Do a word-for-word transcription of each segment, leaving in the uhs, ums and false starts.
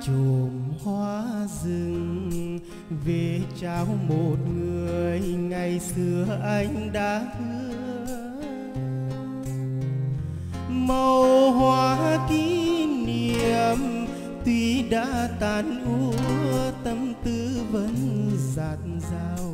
chùm hoa rừng về trao một người ngày xưa anh đã hứa. Màu hoa kỷ niệm tuy đã tàn úa, tâm tư vẫn dạt dào.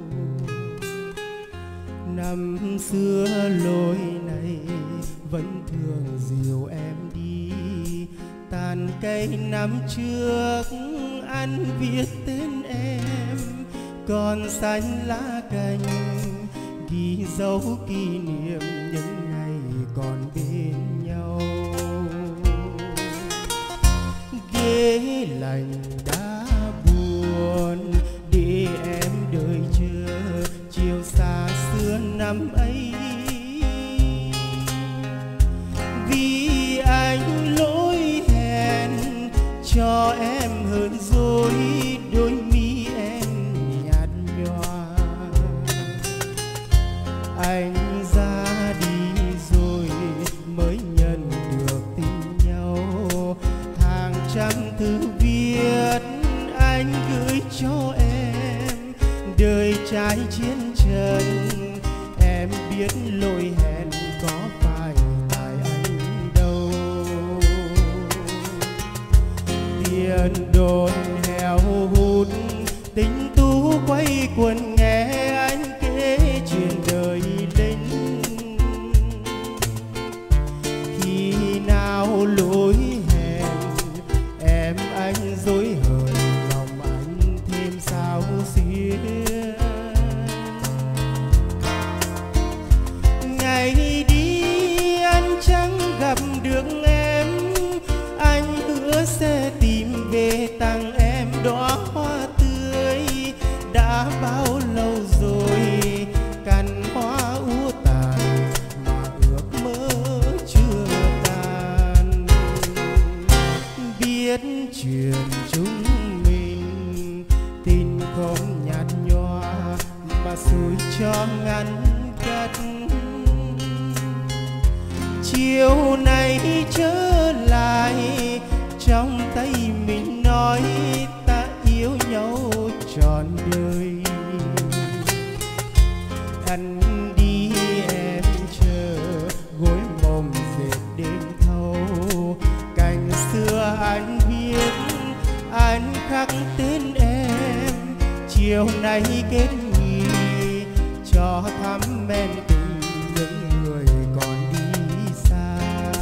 Năm xưa lối này vẫn thường dìu em đi, tàn cây năm trước anh viết tên em, còn xanh lá cành ghi dấu kỷ niệm những ngày còn bên nhau. Ghế lạnh đã buồn để em đợi chờ chiều xa xưa năm ấy, vì anh lỗi hẹn cho em hơn rồi đôi mi em nhạt nhòa. Anh ra đi rồi mới nhận được tin nhau, hàng trăm thư viết anh gửi cho em. Đời trai chiến trần em biết lỗi hẹn có phải tại anh đâu. Tiền đồn heo hút tình tú quay quần nghe anh kể chuyện đời lính. Khi nào lỗi hẹn em anh dối hờn, lòng anh thêm sao xiết. Ngày đi anh chẳng gặp được em, anh hứa sẽ tìm về tặng em đóa hoa tươi. Đã bao lâu rồi cành hoa úa tàn mà ước mơ chưa tàn. Biết chuyện chúng mình tình không nhạt nhòa mà xui cho ngăn cách. Chiều nay trở lại trong tay mình nói ta yêu nhau trọn đời. Anh đi em chờ gối mộng dệt đêm thâu, cành xưa anh viết anh khắc tên em. Chiều nay kết nhì cho thắm men tình những người còn đi xa.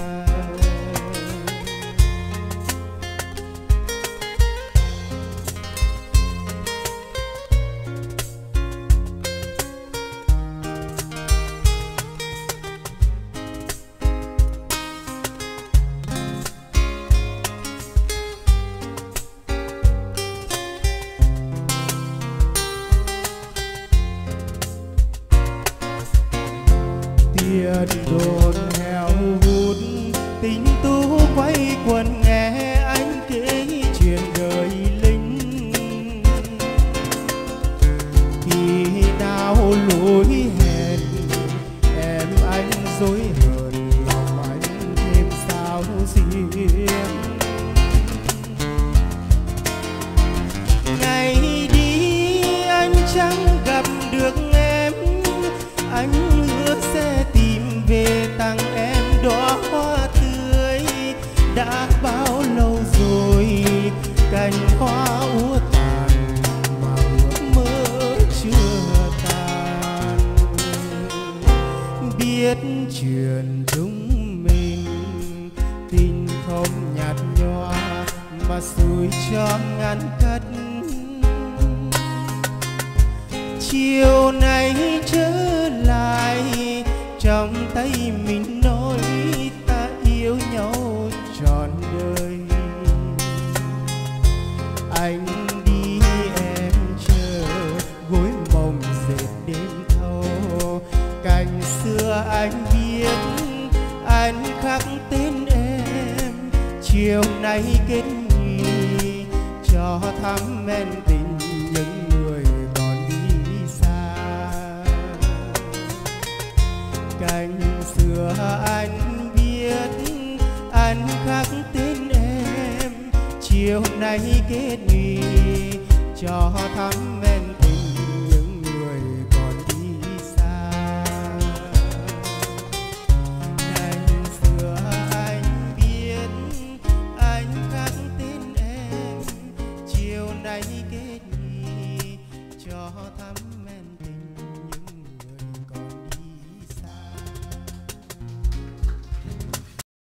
Tiền đồn heo hút tình tú quay quần nghe anh kể chuyện đời lính. Khi nào lối hẹn em anh dối hờn, lòng anh thêm sao xiết. Ngày đi anh chẳng gặp được em, anh hứa sẽ tìm về tặng em đóa hoa tươi. Đã bao lâu rồi cành hoa úa tàn mà ước mơ chưa tàn. Biết chuyện chúng mình tình không nhạt nhòa mà xui cho ngăn cách. Chiều nay trở lại trong tay mình nói ta yêu nhau trọn đời. Anh đi em chờ gối mộng dệt đêm thâu, cành xưa anh viết anh khắc tên em. Chiều nay kết nhì cho thắm men tình những người còn đi xa. Cành xưa anh viết anh khắc tên em. chiều nay kết nhụy cho thăm mẹ